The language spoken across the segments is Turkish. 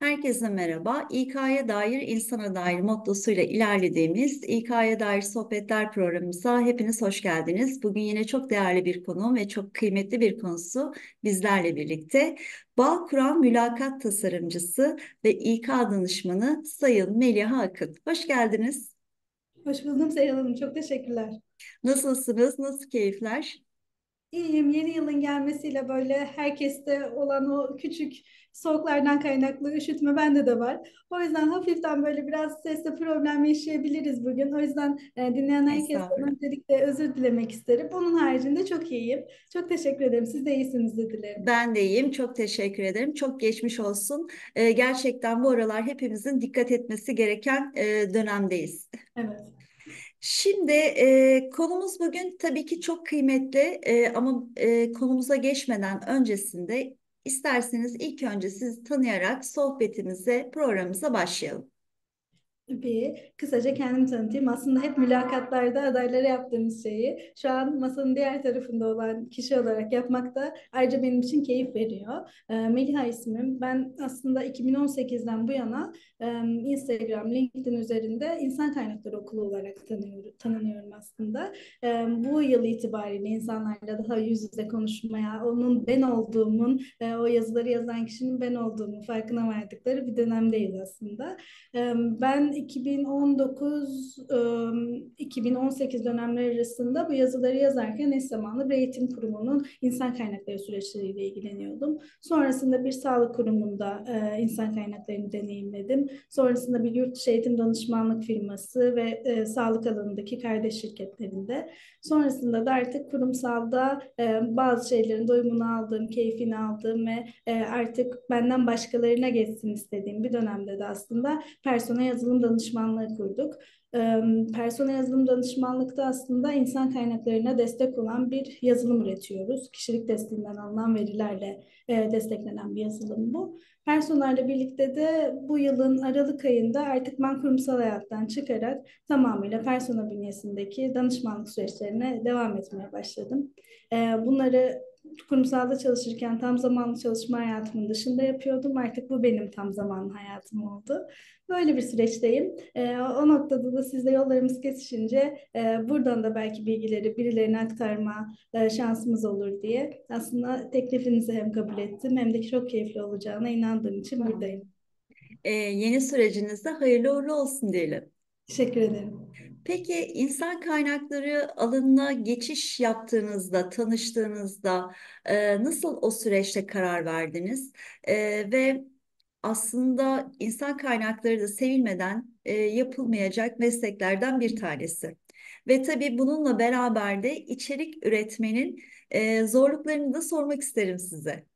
Herkese merhaba. İK'ya dair insana dair mottosuyla ilerlediğimiz İK'ya dair sohbetler programımıza hepiniz hoş geldiniz. Bugün yine çok değerli bir konu ve çok kıymetli bir konusu bizlerle birlikte. Bağkuran mülakat tasarımcısı ve İK danışmanı Sayın Meliha Akın. Hoş geldiniz. Hoş buldum Seyhan Hanım. Çok teşekkürler. Nasılsınız? Nasıl keyifler? İyiyim. Yeni yılın gelmesiyle böyle herkeste olan o küçük soğuklardan kaynaklı üşütme bende de var. O yüzden hafiften böyle biraz sesle problem yaşayabiliriz bugün. O yüzden dinleyen herkesten Estağfurullah. öncelikle özür dilemek isterim. Onun haricinde çok iyiyim. Çok teşekkür ederim. Siz de iyisiniz dilerim. Ben de iyiyim. Çok teşekkür ederim. Çok geçmiş olsun. Gerçekten bu aralar hepimizin dikkat etmesi gereken dönemdeyiz. Evet. Şimdi konumuz bugün tabii ki çok kıymetli ama konumuza geçmeden öncesinde isterseniz ilk önce sizi tanıyarak sohbetimize, programımıza başlayalım. Bir kısaca kendimi tanıtayım. Aslında hep mülakatlarda adaylara yaptığımız şeyi şu an masanın diğer tarafında olan kişi olarak yapmak da ayrıca benim için keyif veriyor. Meliha ismim. Ben aslında 2018'den bu yana Instagram, LinkedIn üzerinde insan kaynakları okulu olarak tanınıyorum aslında. Bu yıl itibariyle insanlarla daha yüz yüze konuşmaya, onun ben olduğumun, o yazıları yazan kişinin ben olduğumu farkına vardıkları bir dönemdeyiz aslında. Ben 2019-2018 dönemleri arasında bu yazıları yazarken eş zamanlı bir eğitim kurumunun insan kaynakları süreçleriyle ilgileniyordum. Sonrasında bir sağlık kurumunda insan kaynaklarını deneyimledim. Sonrasında bir yurt dışı eğitim danışmanlık firması ve sağlık alanındaki kardeş şirketlerinde. Sonrasında da artık kurumsalda bazı şeylerin doyumunu aldığım, keyfini aldığım ve artık benden başkalarına geçsin istediğim bir dönemde de aslında Persona yazılım danışmanlığı kurduk. Persona yazılım danışmanlıkta aslında insan kaynaklarına destek olan bir yazılım üretiyoruz. Kişilik testinden alınan verilerle desteklenen bir yazılım bu. Persona ile birlikte de bu yılın Aralık ayında artık ben kurumsal hayattan çıkarak tamamıyla Persona bünyesindeki danışmanlık süreçlerine devam etmeye başladım. Bunları kurumsalda çalışırken tam zamanlı çalışma hayatımın dışında yapıyordum. Artık bu benim tam zamanlı hayatım oldu. Böyle bir süreçteyim. O noktada da sizle yollarımız kesişince buradan da belki bilgileri birilerine aktarma şansımız olur diye aslında teklifinizi hem kabul ettim hem de çok keyifli olacağına inandığım için buradayım. Yeni sürecinizde hayırlı uğurlu olsun diyelim. Teşekkür ederim. Peki insan kaynakları alanına geçiş yaptığınızda, tanıştığınızda nasıl o süreçte karar verdiniz? Ve aslında insan kaynakları da sevilmeden yapılmayacak mesleklerden bir tanesi. Ve tabii bununla beraber de içerik üretmenin zorluklarını da sormak isterim size.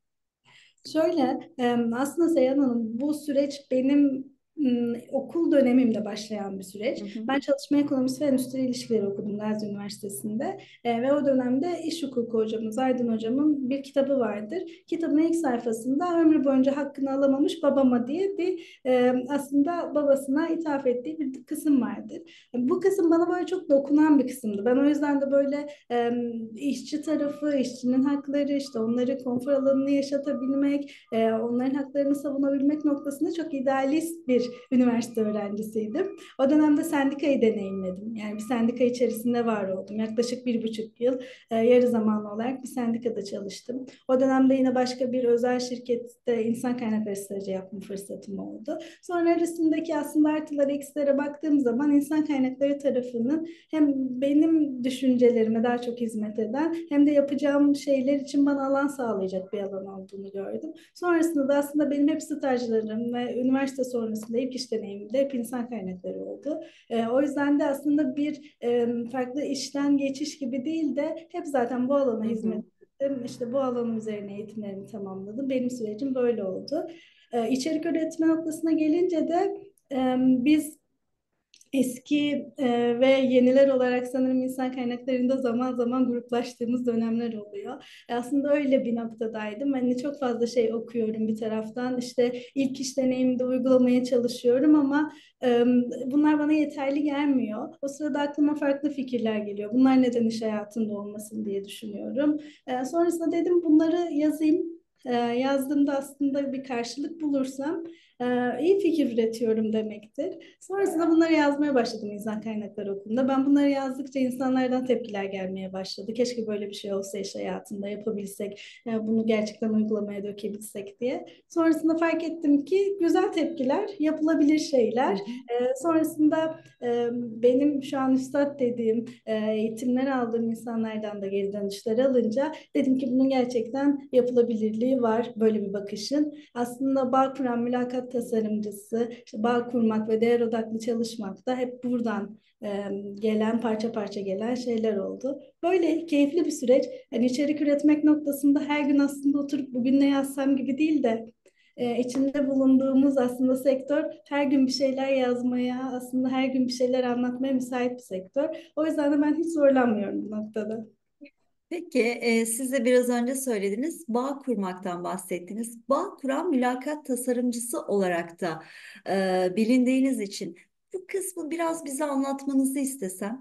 Şöyle, aslında Seyhan Hanım bu süreç benim okul dönemimde başlayan bir Hı süreç. hı. Ben çalışma ekonomisi ve endüstri ilişkileri okudum Gazi Üniversitesi'nde. Ve o dönemde iş hukuku hocamız Aydın hocamın bir kitabı vardır. Kitabın ilk sayfasında ömrü boyunca hakkını alamamış babama diye bir aslında babasına ithaf ettiği bir kısım vardır. Bu kısım bana böyle çok dokunan bir kısımdı. Ben o yüzden de böyle işçi tarafı, işçinin hakları, işte onları konfor alanını yaşatabilmek, onların haklarını savunabilmek noktasında çok idealist bir üniversite öğrencisiydim. O dönemde sendikayı deneyimledim. Yani bir sendika içerisinde var oldum. Yaklaşık 1,5 yıl yarı zamanlı olarak bir sendikada çalıştım. O dönemde yine başka bir özel şirkette insan kaynakları stajı yapma fırsatım oldu. Sonra arasındaki aslında artılar eksilere baktığım zaman insan kaynakları tarafının hem benim düşüncelerime daha çok hizmet eden hem de yapacağım şeyler için bana alan sağlayacak bir alan olduğunu gördüm. Sonrasında da aslında benim hep stajlarım ve üniversite sonrasında ilk iş deneyimim de hep insan kaynakları oldu. O yüzden de aslında bir farklı işten geçiş gibi değil de hep zaten bu alana Hı hizmet hı. ettim. İşte bu alanın üzerine eğitimlerimi tamamladım. Benim sürecim böyle oldu. İçerik üretme noktasına gelince de biz eski ve yeniler olarak sanırım insan kaynaklarında zaman zaman gruplaştığımız dönemler oluyor. Aslında öyle bir noktadaydım. Hani çok fazla şey okuyorum bir taraftan. İşte ilk iş deneyiminde uygulamaya çalışıyorum ama bunlar bana yeterli gelmiyor. O sırada aklıma farklı fikirler geliyor. Bunlar neden iş hayatında olmasın diye düşünüyorum. Sonrasında dedim bunları yazayım. Yazdığımda aslında bir karşılık bulursam iyi fikir üretiyorum demektir. Sonrasında bunları yazmaya başladım insan kaynakları okulunda. Ben bunları yazdıkça insanlardan tepkiler gelmeye başladı. Keşke böyle bir şey olsa iş hayatında yapabilsek, bunu gerçekten uygulamaya dökebilsek diye. Sonrasında fark ettim ki güzel tepkiler, yapılabilir Hı şeyler. hı. Sonrasında benim şu an üstad dediğim, eğitimler aldığım insanlardan da geri dönüşler alınca dedim ki bunun gerçekten yapılabilirliği var, böyle bir bakışın. Aslında bağ kuran mülakat tasarımcısı, işte bağ kurmak ve değer odaklı çalışmak da hep buradan gelen, parça parça gelen şeyler oldu. Böyle keyifli bir süreç. Yani içerik üretmek noktasında her gün aslında oturup bugün ne yazsam gibi değil de içinde bulunduğumuz aslında sektör her gün bir şeyler yazmaya, aslında her gün bir şeyler anlatmaya müsait bir sektör. O yüzden de ben hiç zorlanmıyorum bu noktada. Peki, siz de biraz önce söylediniz, bağ kurmaktan bahsettiniz. Bağ kuran mülakat tasarımcısı olarak da bilindiğiniz için bu kısmı biraz bize anlatmanızı istesem.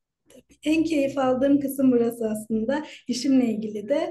En keyif aldığım kısım burası aslında. İşimle ilgili de.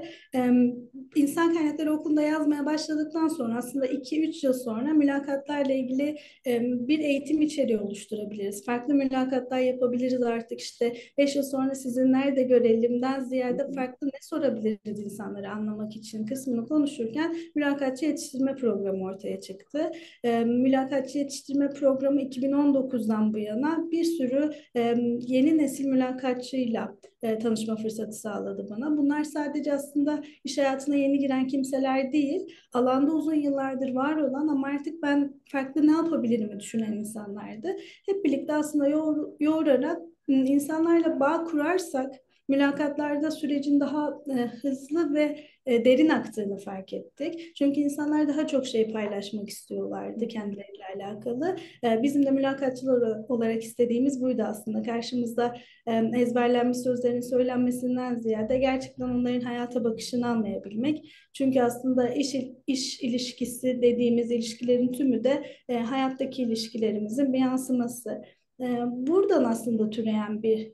İnsan Kaynakları Okulu'nda yazmaya başladıktan sonra aslında 2-3 yıl sonra mülakatlarla ilgili bir eğitim içeriği oluşturabiliriz. Farklı mülakatlar yapabiliriz artık, işte 5 yıl sonra sizi nerede görelimden Hı ziyade hı. farklı ne sorabiliriz insanları anlamak için kısmını konuşurken mülakatçı yetiştirme programı ortaya çıktı. Mülakatçı yetiştirme programı 2019'dan bu yana bir sürü yeni nesil mülakatçıyla tanışma fırsatı sağladı bana. Bunlar sadece aslında iş hayatına yeni giren kimseler değil, alanda uzun yıllardır var olan ama artık ben farklı ne yapabilirim düşünen insanlardı. Hep birlikte aslında yoğurarak insanlarla bağ kurarsak mülakatlarda sürecin daha hızlı ve derin aktığını fark ettik. Çünkü insanlar daha çok şey paylaşmak Hı istiyorlardı hı. kendileriyle alakalı. Bizim de mülakatçılar olarak istediğimiz buydu aslında. Karşımızda ezberlenmiş sözlerin söylenmesinden ziyade gerçekten onların hayata bakışını anlayabilmek. Çünkü aslında iş ilişkisi dediğimiz ilişkilerin tümü de hayattaki ilişkilerimizin bir yansıması. Buradan aslında türeyen bir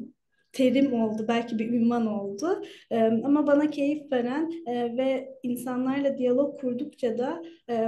terim oldu, belki bir ünvan oldu. Ama bana keyif veren ve insanlarla diyalog kurdukça da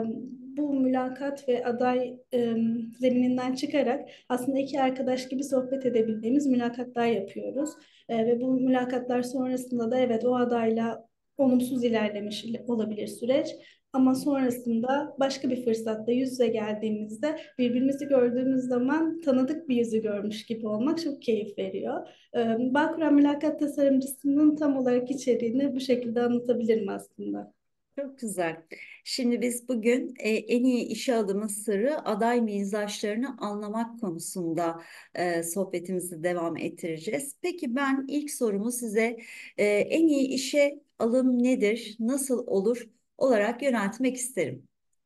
bu mülakat ve aday zemininden çıkarak aslında iki arkadaş gibi sohbet edebildiğimiz mülakatlar yapıyoruz. Ve bu mülakatlar sonrasında da evet o adayla olumsuz ilerlemiş olabilir süreç. Ama sonrasında başka bir fırsatta yüz yüze geldiğimizde birbirimizi gördüğümüz zaman tanıdık bir yüzü görmüş gibi olmak çok keyif veriyor. Bağkur mülakat tasarımcısının tam olarak içeriğini bu şekilde anlatabilirim aslında. Çok güzel. Şimdi biz bugün en iyi işe alımı sırrı aday mizaçlarını anlamak konusunda sohbetimizi devam ettireceğiz. Peki ben ilk sorumu size en iyi işe alım nedir, nasıl olur olarak yöneltmek isterim.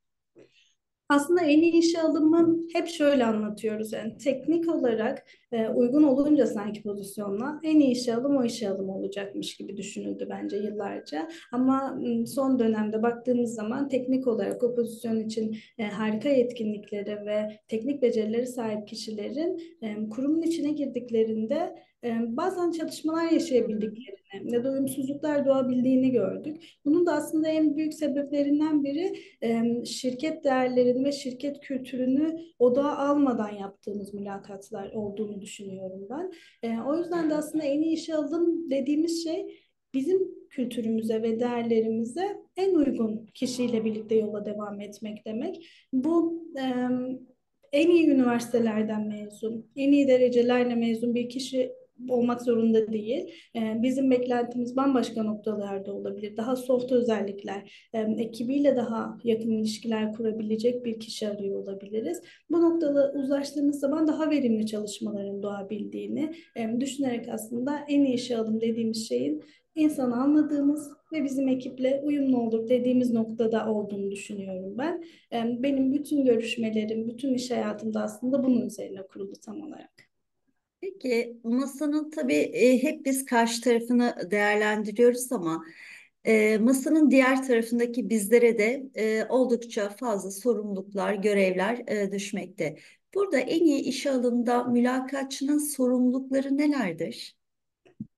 Aslında en iyi işe alımı hep şöyle anlatıyoruz. Yani teknik olarak uygun olunca sanki pozisyonla en iyi işe alım o işe alım olacakmış gibi düşünüldü bence yıllarca. Ama son dönemde baktığımız zaman teknik olarak o pozisyon için harika yetkinlikleri ve teknik becerileri sahip kişilerin kurumun içine girdiklerinde bazen çatışmalar Hı hı. yaşayabildiklerini ya da uyumsuzluklar doğabildiğini gördük. Bunun da aslında en büyük sebeplerinden biri şirket değerlerini ve şirket kültürünü odağa almadan yaptığımız mülakatlar olduğunu düşünüyorum ben. O yüzden de aslında en iyi işe alım dediğimiz şey bizim kültürümüze ve değerlerimize en uygun kişiyle birlikte yola devam etmek demek. Bu en iyi üniversitelerden mezun, en iyi derecelerle mezun bir kişi olmak zorunda değil. Bizim beklentimiz bambaşka noktalarda olabilir. Daha soft özellikler, ekibiyle daha yakın ilişkiler kurabilecek bir kişi arıyor olabiliriz. Bu noktada uzlaştığımız zaman daha verimli çalışmaların doğabildiğini düşünerek aslında en iyi işe alım dediğimiz şeyin insanı anladığımız ve bizim ekiple uyumlu olur dediğimiz noktada olduğunu düşünüyorum ben. Benim bütün görüşmelerim, bütün iş hayatımda aslında bunun üzerine kurulu tam olarak. Peki masanın tabii hep biz karşı tarafını değerlendiriyoruz ama masanın diğer tarafındaki bizlere de oldukça fazla sorumluluklar, görevler düşmekte. Burada en iyi işe alımda mülakatçının sorumlulukları nelerdir?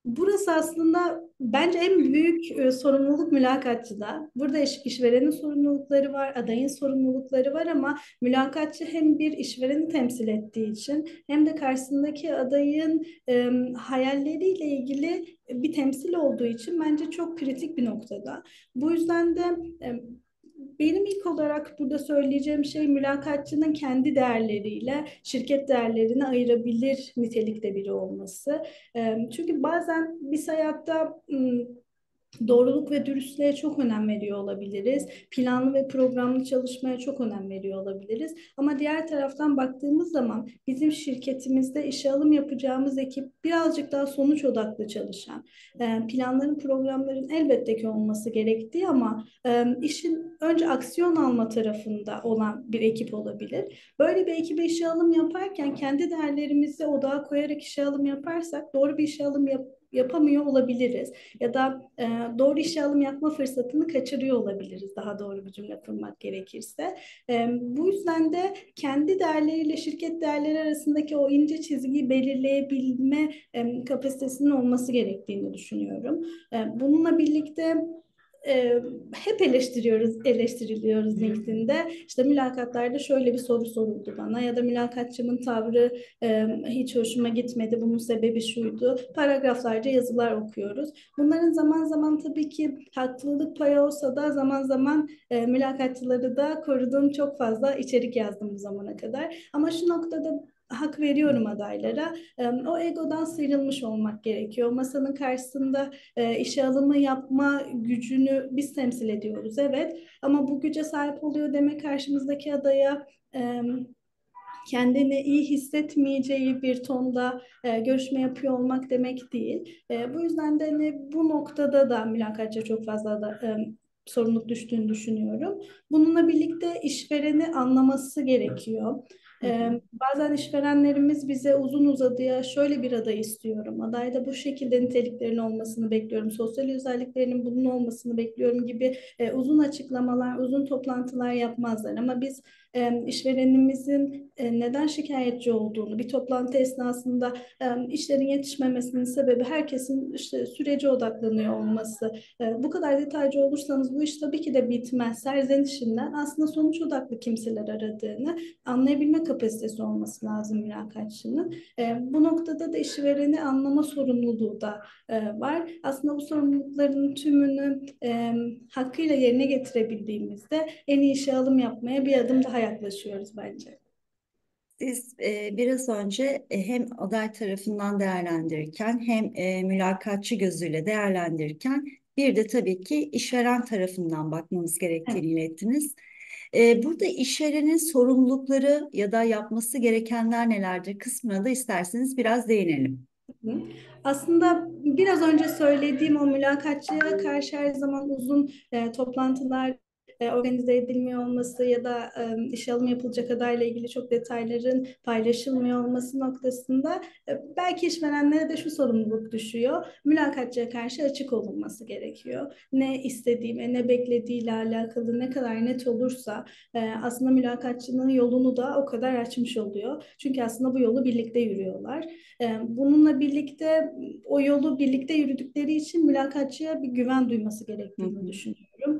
Burası aslında bence en büyük sorumluluk mülakatçıda. Burada işverenin sorumlulukları var, adayın sorumlulukları var ama mülakatçı hem bir işvereni temsil ettiği için hem de karşısındaki adayın hayalleriyle ilgili bir temsil olduğu için bence çok kritik bir noktada. Bu yüzden de e, benim ilk olarak burada söyleyeceğim şey mülakatçının kendi değerleriyle şirket değerlerini ayırabilir nitelikte biri olması. Çünkü bazen biz hayatta doğruluk ve dürüstlüğe çok önem veriyor olabiliriz. Planlı ve programlı çalışmaya çok önem veriyor olabiliriz. Ama diğer taraftan baktığımız zaman bizim şirketimizde işe alım yapacağımız ekip birazcık daha sonuç odaklı çalışan, planların, programların elbette ki olması gerektiği ama işin önce aksiyon alma tarafında olan bir ekip olabilir. Böyle bir ekibe işe alım yaparken kendi değerlerimizi odağa koyarak işe alım yaparsak doğru bir işe alım yapamıyor olabiliriz ya da doğru işe alım yapma fırsatını kaçırıyor olabiliriz daha doğru bir cümle kurmak gerekirse. Bu yüzden de kendi değerleriyle şirket değerleri arasındaki o ince çizgiyi belirleyebilme kapasitesinin olması gerektiğini düşünüyorum. Bununla birlikte hep eleştiriliyoruz LinkedIn'de. İşte mülakatlarda şöyle bir soru soruldu bana ya da mülakatçımın tavrı hiç hoşuma gitmedi. Bunun sebebi şuydu. Paragraflarca yazılar okuyoruz. Bunların zaman zaman tabii ki haklılık payı olsa da zaman zaman mülakatçıları da koruduğum çok fazla içerik yazdım bu zamana kadar. Ama şu noktada hak veriyorum adaylara. O egodan sıyrılmış olmak gerekiyor. Masanın karşısında işe alımı yapma gücünü biz temsil ediyoruz, evet. Ama bu güce sahip oluyor demek karşımızdaki adaya kendini iyi hissetmeyeceği bir tonda görüşme yapıyor olmak demek değil. Bu yüzden de hani bu noktada da mülakatça çok fazla da sorumluluk düştüğünü düşünüyorum. Bununla birlikte işvereni anlaması gerekiyor. Hı hı. Bazen işverenlerimiz bize uzun uzadıya şöyle bir aday istiyorum. Adayda bu şekilde niteliklerin olmasını bekliyorum. Sosyal özelliklerinin bunun olmasını bekliyorum gibi uzun açıklamalar, uzun toplantılar yapmazlar. Ama biz işverenimizin neden şikayetçi olduğunu bir toplantı esnasında işlerin yetişmemesinin sebebi herkesin işte sürece odaklanıyor olması. Bu kadar detaycı olursanız bu iş tabii ki de bitmez. Serzenişinden aslında sonuç odaklı kimseler aradığını anlayabilme kapasitesi olması lazım mülakatçının. Bu noktada da işvereni anlama sorumluluğu da var. Aslında bu sorumlulukların tümünü hakkıyla yerine getirebildiğimizde en iyi işe alım yapmaya bir adım daha yaklaşıyoruz bence. Siz biraz önce hem aday tarafından değerlendirirken hem mülakatçı gözüyle değerlendirirken bir de tabii ki işveren tarafından bakmamız Evet. gerektiğini ilettiniz. Burada işverenin sorumlulukları ya da yapması gerekenler nelerdir kısmına da isterseniz biraz değinelim. Hı. Aslında biraz önce söylediğim o mülakatçıya karşı her zaman uzun toplantılar organize edilmiyor olması ya da işe alım yapılacak adayla ilgili çok detayların paylaşılmıyor olması noktasında belki işverenlere de şu sorumluluk düşüyor. Mülakatçıya karşı açık olunması gerekiyor. Ne istediği ne beklediğiyle alakalı ne kadar net olursa aslında mülakatçının yolunu da o kadar açmış oluyor. Çünkü aslında bu yolu birlikte yürüyorlar. Bununla birlikte o yolu birlikte yürüdükleri için mülakatçıya bir güven duyması Hı gerektiğini hı. düşünüyorum.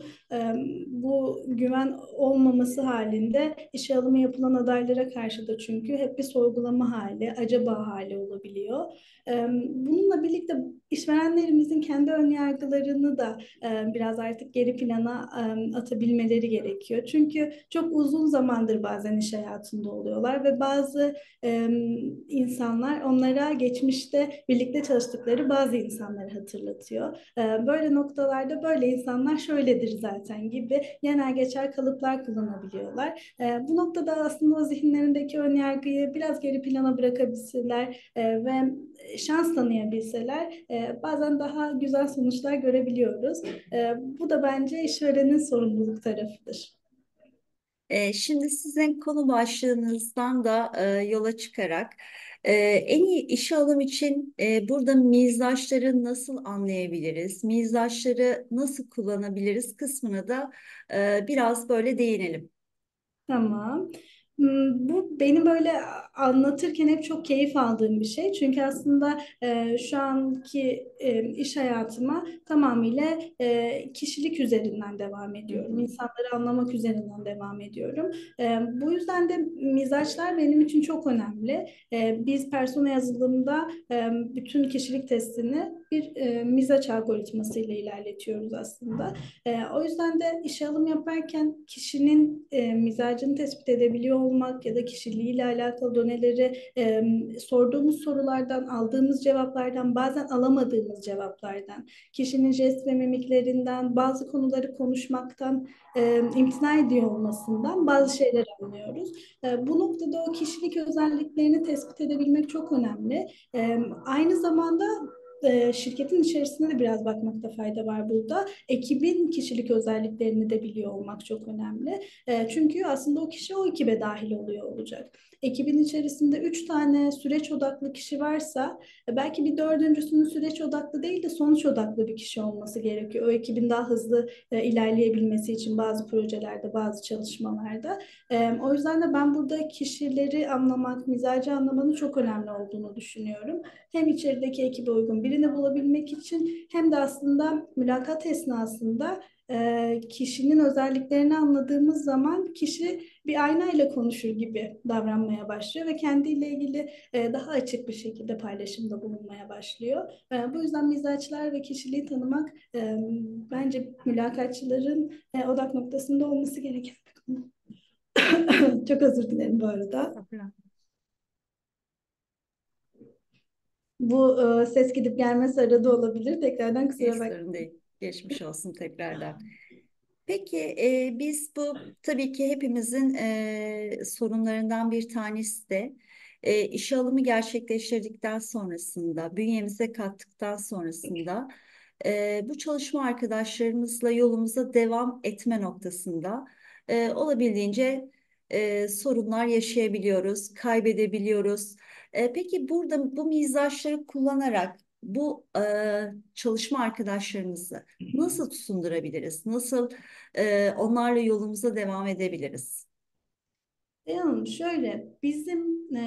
Bu güven olmaması halinde işe alımı yapılan adaylara karşı da çünkü hep bir sorgulama hali, acaba hali olabiliyor. Bununla birlikte işverenlerimizin kendi ön yargılarını da biraz artık geri plana atabilmeleri gerekiyor. Çünkü çok uzun zamandır bazen iş hayatında oluyorlar ve bazı insanlar onlara geçmişte birlikte çalıştıkları bazı insanları hatırlatıyor. Böyle noktalarda böyle insanlar şöyledir zaten gibi genel geçer kalıplar kullanabiliyorlar. Bu noktada aslında o zihinlerindeki ön yargıyı biraz geri plana bırakabilseler ve şans tanıyabilseler bazen daha güzel sonuçlar görebiliyoruz. Bu da bence işverenin sorumluluk tarafıdır. Şimdi sizin konu başlığınızdan da yola çıkarak en iyi işe alım için burada mizaçları nasıl anlayabiliriz, mizaçları nasıl kullanabiliriz kısmına da biraz böyle değinelim. Tamam. Bu beni böyle anlatırken hep çok keyif aldığım bir şey. Çünkü aslında şu anki iş hayatıma tamamıyla kişilik üzerinden devam Hı ediyorum. hı. İnsanları anlamak üzerinden devam ediyorum. Bu yüzden de mizaçlar benim için çok önemli. Biz persona yazılımında bütün kişilik testini bir mizaç algoritması ile ilerletiyoruz aslında. O yüzden de işe alım yaparken kişinin mizacını tespit edebiliyor olmak ya da kişiliğiyle alakalı doneleri sorduğumuz sorulardan, aldığımız cevaplardan, bazen alamadığımız cevaplardan, kişinin jest ve mimiklerinden, bazı konuları konuşmaktan imtina ediyor olmasından bazı şeyler anlıyoruz. Bu noktada o kişilik özelliklerini tespit edebilmek çok önemli. Aynı zamanda şirketin içerisinde de biraz bakmakta fayda var burada. Ekibin kişilik özelliklerini de biliyor olmak çok önemli. Çünkü aslında o kişi o ekibe dahil oluyor olacak. Ekibin içerisinde 3 tane süreç odaklı kişi varsa belki bir dördüncüsünün süreç odaklı değil de sonuç odaklı bir kişi olması gerekiyor. O ekibin daha hızlı ilerleyebilmesi için bazı projelerde, bazı çalışmalarda. O yüzden de ben burada kişileri anlamak, mizacı anlamanın çok önemli olduğunu düşünüyorum. Hem içerideki ekibe uygun birini bulabilmek için hem de aslında mülakat esnasında kişinin özelliklerini anladığımız zaman kişi bir aynayla konuşur gibi davranmaya başlıyor ve kendiyle ilgili daha açık bir şekilde paylaşımda bulunmaya başlıyor. Bu yüzden mizaçlar ve kişiliği tanımak bence mülakatçıların odak noktasında olması gereken bir konu. Çok özür dilerim bu arada. Bu ses gidip gelmesi arada olabilir. Tekrardan Hiç kusura sorun bakmayın. değil. Geçmiş olsun tekrardan. Peki biz bu tabii ki hepimizin sorunlarından bir tanesi de işe alımı gerçekleştirdikten sonrasında, bünyemize kattıktan sonrasında bu çalışma arkadaşlarımızla yolumuza devam etme noktasında olabildiğince sorunlar yaşayabiliyoruz, kaybedebiliyoruz. Peki burada bu mizaçları kullanarak bu çalışma arkadaşlarımızı nasıl sundurabiliriz? Nasıl onlarla yolumuza devam edebiliriz? Hanım şöyle bizim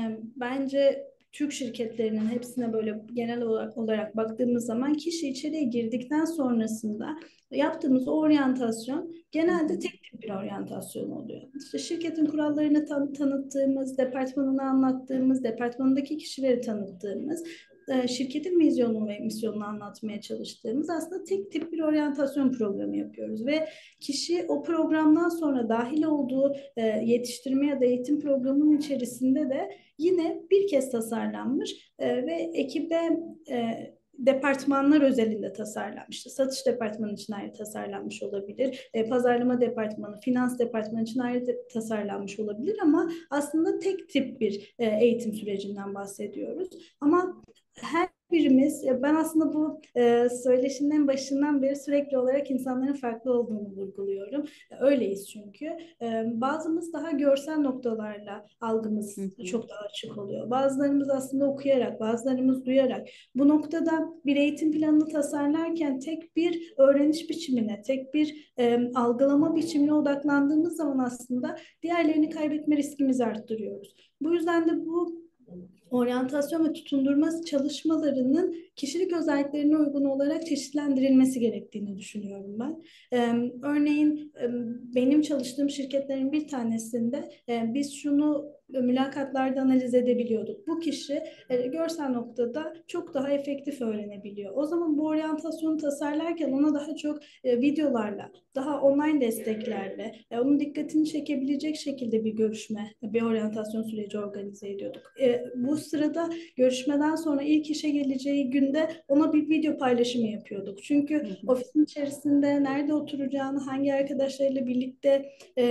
bence Türk şirketlerinin hepsine böyle genel olarak baktığımız zaman kişi içeriye girdikten sonrasında yaptığımız oryantasyon Hı genelde hı, tek tip bir oryantasyon oluyor. İşte şirketin kurallarını tanıttığımız, departmanını anlattığımız, departmanındaki kişileri tanıttığımız, şirketin vizyonunu ve misyonunu anlatmaya çalıştığımız aslında tek tip bir oryantasyon programı yapıyoruz ve kişi o programdan sonra dahil olduğu yetiştirme ya da eğitim programının içerisinde de yine bir kez tasarlanmış ve ekibe departmanlar özelinde tasarlanmış. Satış departmanı için ayrı tasarlanmış olabilir. Pazarlama departmanı, finans departmanı için ayrı tasarlanmış olabilir ama aslında tek tip bir eğitim sürecinden bahsediyoruz. Ama her birimiz, ben aslında bu söyleşinin en başından beri sürekli olarak insanların farklı olduğunu vurguluyorum. Öyleyiz çünkü. Bazımız daha görsel noktalarla hı algımız hı, çok daha açık oluyor. Bazılarımız aslında okuyarak, bazılarımız duyarak. Bu noktada bir eğitim planını tasarlarken tek bir öğreniş biçimine, tek bir algılama biçimine odaklandığımız zaman aslında diğerlerini kaybetme riskimizi arttırıyoruz. Bu yüzden de bu oryantasyon ve tutundurma çalışmalarının kişilik özelliklerine uygun olarak çeşitlendirilmesi gerektiğini düşünüyorum ben. Örneğin benim çalıştığım şirketlerin bir tanesinde biz şunu mülakatlarda analiz edebiliyorduk. Bu kişi görsel noktada çok daha efektif öğrenebiliyor. O zaman bu oryantasyonu tasarlarken ona daha çok videolarla, daha online desteklerle, onun dikkatini çekebilecek şekilde bir görüşme, bir oryantasyon süreci organize ediyorduk. Bu sırada görüşmeden sonra ilk işe geleceği günde ona bir video paylaşımı yapıyorduk. Çünkü hı hı. ofisin içerisinde nerede oturacağını, hangi arkadaşlarıyla birlikte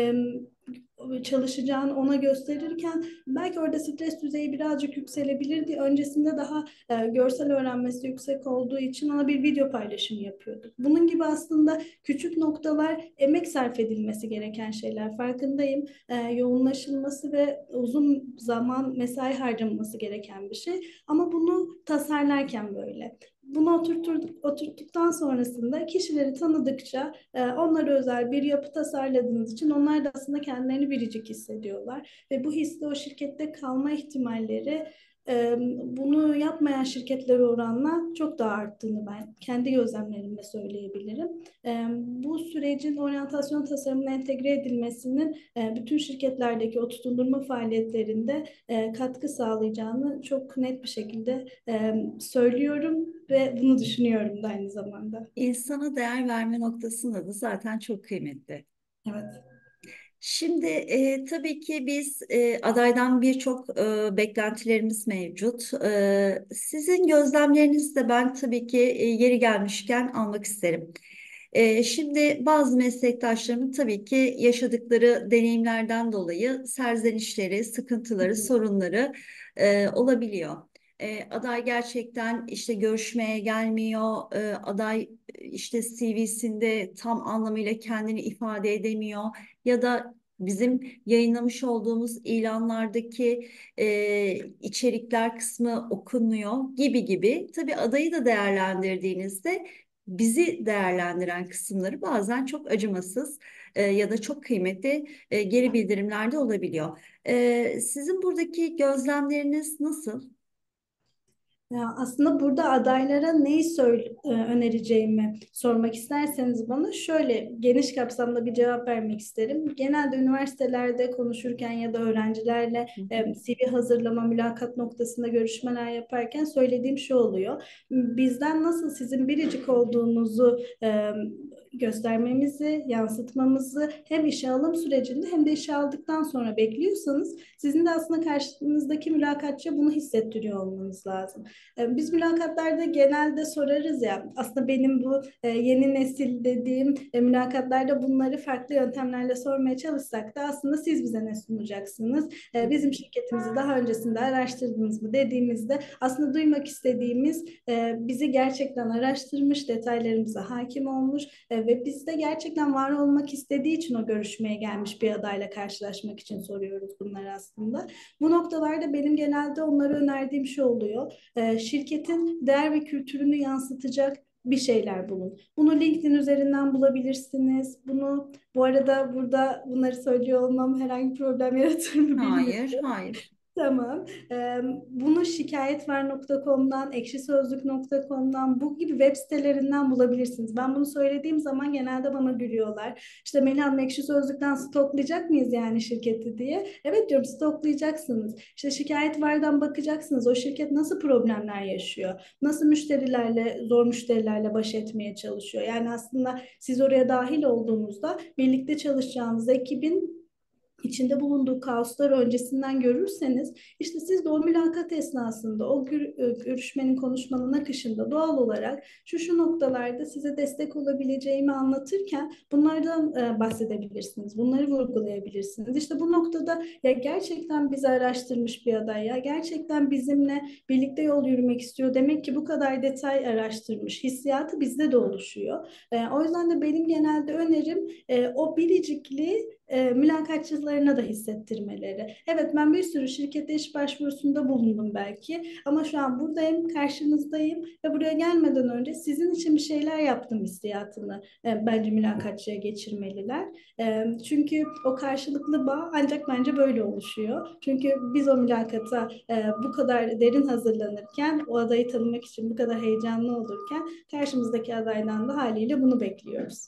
çalışacağını ona gösterirken belki orada stres düzeyi birazcık yükselebilirdi. Öncesinde daha görsel öğrenmesi yüksek olduğu için ona bir video paylaşımı yapıyorduk. Bunun gibi aslında küçük noktalar emek sarf edilmesi gereken şeyler. Farkındayım. Yoğunlaşılması ve uzun zaman mesai harcaması gereken bir şey. Ama bunu tasarlarken böyle. Bunu oturttuktan sonrasında kişileri tanıdıkça onlara özel bir yapı tasarladığınız için onlar da aslında kendilerini biricik hissediyorlar. Ve bu hisle o şirkette kalma ihtimalleri bunu yapmayan şirketlere oranla çok daha arttığını ben kendi gözlemlerimle söyleyebilirim. Bu sürecin oryantasyon tasarımına entegre edilmesinin bütün şirketlerdeki o tutundurma faaliyetlerinde katkı sağlayacağını çok net bir şekilde söylüyorum ve bunu düşünüyorum da aynı zamanda. İnsana değer verme noktasında da zaten çok kıymetli. Evet. Şimdi tabii ki biz adaydan birçok beklentilerimiz mevcut. Sizin gözlemlerinizi de ben tabii ki yeri gelmişken almak isterim. Şimdi bazı meslektaşlarımın tabii ki yaşadıkları deneyimlerden dolayı serzenişleri, sıkıntıları, sorunları olabiliyor. Aday gerçekten işte görüşmeye gelmiyor, aday işte CV'sinde tam anlamıyla kendini ifade edemiyor ya da bizim yayınlamış olduğumuz ilanlardaki içerikler kısmı okunmuyor gibi gibi. Tabii adayı da değerlendirdiğinizde bizi değerlendiren kısımları bazen çok acımasız ya da çok kıymetli geri bildirimlerde olabiliyor. Sizin buradaki gözlemleriniz nasıl? Ya aslında burada adaylara neyi önereceğimi sormak isterseniz bana şöyle geniş kapsamda bir cevap vermek isterim. Genelde üniversitelerde konuşurken ya da öğrencilerle Hı hı. CV hazırlama, mülakat noktasında görüşmeler yaparken söylediğim şu oluyor. Bizden nasıl sizin biricik olduğunuzu göstermemizi, yansıtmamızı hem işe alım sürecinde hem de işe aldıktan sonra bekliyorsanız sizin de aslında karşınızdaki mülakatçıya bunu hissettiriyor olmanız lazım. Biz mülakatlarda genelde sorarız ya, aslında benim bu yeni nesil dediğim mülakatlarda bunları farklı yöntemlerle sormaya çalışsak da aslında siz bize ne sunacaksınız? Bizim şirketimizi daha öncesinde araştırdınız mı dediğimizde aslında duymak istediğimiz bizi gerçekten araştırmış, detaylarımıza hakim olmuş ve bizde gerçekten var olmak istediği için o görüşmeye gelmiş bir adayla karşılaşmak için soruyoruz bunları aslında. Bu noktalarda benim genelde onlara önerdiğim şey oluyor. Şirketin değer ve kültürünü yansıtacak bir şeyler bulun. Bunu LinkedIn üzerinden bulabilirsiniz. Bunu bu arada burada bunları söylüyor olmam herhangi bir problem yaratır mı bilmiyorum. Hayır, hayır. Tamam. Bunu şikayetver.com'dan, ekşisözlük.com'dan bu gibi web sitelerinden bulabilirsiniz. Ben bunu söylediğim zaman genelde bana gülüyorlar. İşte Melih Hanım Ekşi Sözlük'ten stoklayacak mıyız yani şirketi diye. Evet diyorum, stoklayacaksınız. İşte şikayetverden bakacaksınız. O şirket nasıl problemler yaşıyor? Nasıl müşterilerle, zor müşterilerle baş etmeye çalışıyor? Yani aslında siz oraya dahil olduğunuzda birlikte çalışacağınız ekibin içinde bulunduğu kaosları öncesinden görürseniz işte siz de o mülakat esnasında o görüşmenin konuşmanın akışında doğal olarak şu noktalarda size destek olabileceğimi anlatırken bunlardan bahsedebilirsiniz. Bunları vurgulayabilirsiniz. İşte bu noktada ya gerçekten bizi araştırmış bir aday ya gerçekten bizimle birlikte yol yürümek istiyor. Demek ki bu kadar detay araştırmış. Hissiyatı bizde de oluşuyor. O yüzden de benim genelde önerim o biricikliği mülakatçılarına da hissettirmeleri. Evet, ben bir sürü şirkete iş başvurusunda bulundum belki ama şu an buradayım, karşınızdayım ve buraya gelmeden önce sizin için bir şeyler yaptım hissiyatını bence mülakatçıya geçirmeliler. Çünkü o karşılıklı bağ ancak bence böyle oluşuyor. Çünkü biz o mülakata bu kadar derin hazırlanırken, o adayı tanımak için bu kadar heyecanlı olurken karşımızdaki adaydan da haliyle bunu bekliyoruz.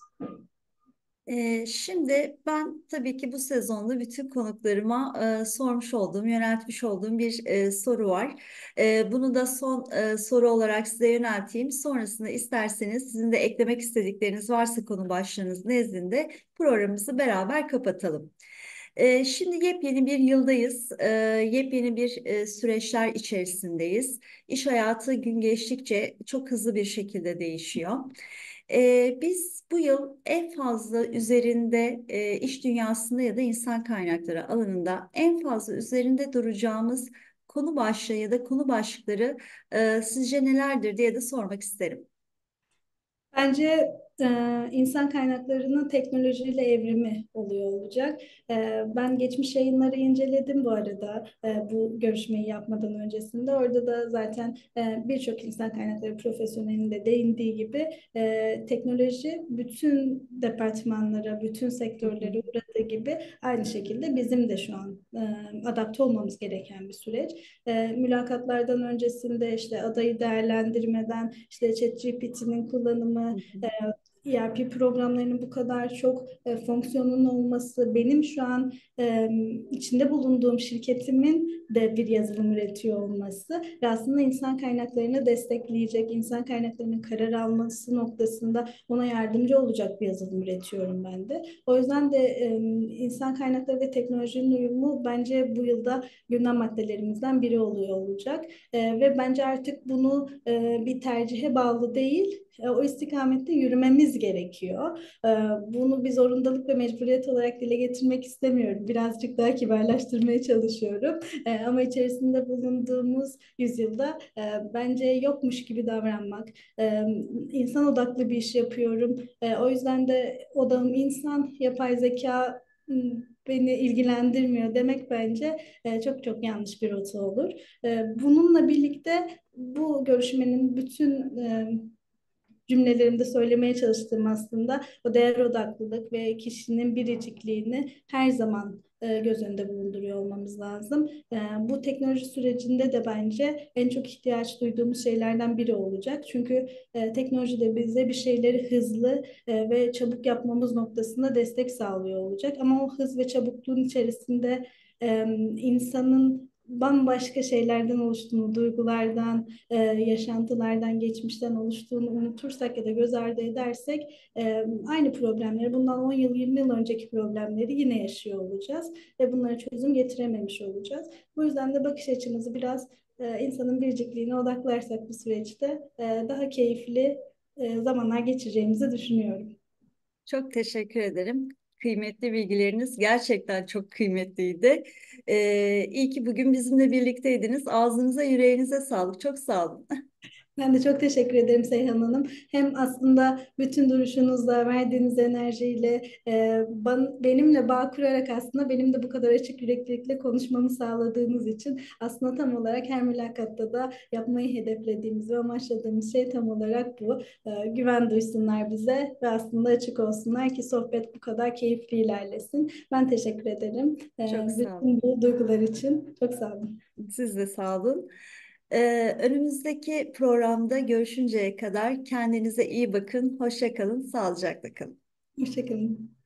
Şimdi ben tabii ki bu sezonda bütün konuklarıma sormuş olduğum, yöneltmiş olduğum bir soru var. Bunu da son soru olarak size yönelteyim. Sonrasında isterseniz sizin de eklemek istedikleriniz varsa konu başlığınız nezdinde programımızı beraber kapatalım. Şimdi yepyeni bir yıldayız, yepyeni bir süreçler içerisindeyiz. İş hayatı gün geçtikçe çok hızlı bir şekilde değişiyor. Biz bu yıl en fazla üzerinde iş dünyasında ya da insan kaynakları alanında en fazla üzerinde duracağımız konu başlığı ya da konu başlıkları sizce nelerdir diye de sormak isterim. Bence insan kaynaklarının teknolojiyle evrimi oluyor olacak. Ben geçmiş yayınları inceledim bu arada, bu görüşmeyi yapmadan öncesinde. Orada da zaten birçok insan kaynakları profesyonelinin de değindiği gibi teknoloji bütün departmanlara, bütün Hı hı. sektörlere uğradığı gibi aynı şekilde bizim de şu an adapte olmamız gereken bir süreç. Mülakatlardan öncesinde işte adayı değerlendirmeden işte ChatGPT'nin Hı kullanımı, hı. ERP programlarının bu kadar çok fonksiyonun olması, benim şu an içinde bulunduğum şirketimin de bir yazılım üretiyor olması ve aslında insan kaynaklarını destekleyecek, insan kaynaklarının karar alması noktasında ona yardımcı olacak bir yazılım üretiyorum ben de. O yüzden de insan kaynakları ve teknolojinin uyumu bence bu yılda gündem maddelerimizden biri oluyor olacak. Ve bence artık bunu bir tercihe bağlı değil, o istikamette yürümemiz gerekiyor. Bunu bir zorundalık ve mecburiyet olarak dile getirmek istemiyorum. Birazcık daha kibarlaştırmaya çalışıyorum. Ama içerisinde bulunduğumuz yüzyılda bence yokmuş gibi davranmak, insan odaklı bir iş yapıyorum. O yüzden de odağım insan, yapay zeka beni ilgilendirmiyor demek bence çok çok yanlış bir rota olur. Bununla birlikte bu görüşmenin bütün cümlelerimde söylemeye çalıştığım aslında o değer odaklılık ve kişinin biricikliğini her zaman göz önünde bulunduruyor olmamız lazım. Bu teknoloji sürecinde de bence en çok ihtiyaç duyduğumuz şeylerden biri olacak. Çünkü teknoloji de bize bir şeyleri hızlı ve çabuk yapmamız noktasında destek sağlıyor olacak. Ama o hız ve çabukluğun içerisinde insanın bambaşka şeylerden oluştuğunu, duygulardan, yaşantılardan, geçmişten oluştuğunu unutursak ya da göz ardı edersek aynı problemleri, bundan 10 yıl, 20 yıl önceki problemleri yine yaşıyor olacağız ve bunlara çözüm getirememiş olacağız. Bu yüzden de bakış açımızı biraz insanın biricikliğine odaklarsak bu süreçte daha keyifli zamanlar geçireceğimizi düşünüyorum. Çok teşekkür ederim. Kıymetli bilgileriniz gerçekten çok kıymetliydi. İyi ki bugün bizimle birlikteydiniz. Ağzınıza, yüreğinize sağlık. Çok sağ olun. Ben de çok teşekkür ederim Seyhan Hanım. Hem aslında bütün duruşunuzla, verdiğiniz enerjiyle, benimle bağ kurarak aslında benim de bu kadar açık yüreklilikle konuşmamı sağladığınız için aslında tam olarak her mülakatta da yapmayı hedeflediğimiz ve amaçladığımız şey tam olarak bu. Güven duysunlar bize ve aslında açık olsunlar ki sohbet bu kadar keyifli ilerlesin. Ben teşekkür ederim. Çok sağ olun. Bütün bu duygular için çok sağ olun. Siz de sağ olun. Önümüzdeki programda görüşünceye kadar kendinize iyi bakın. Hoşça kalın, sağlıcakla kalın. Hoşçakalın.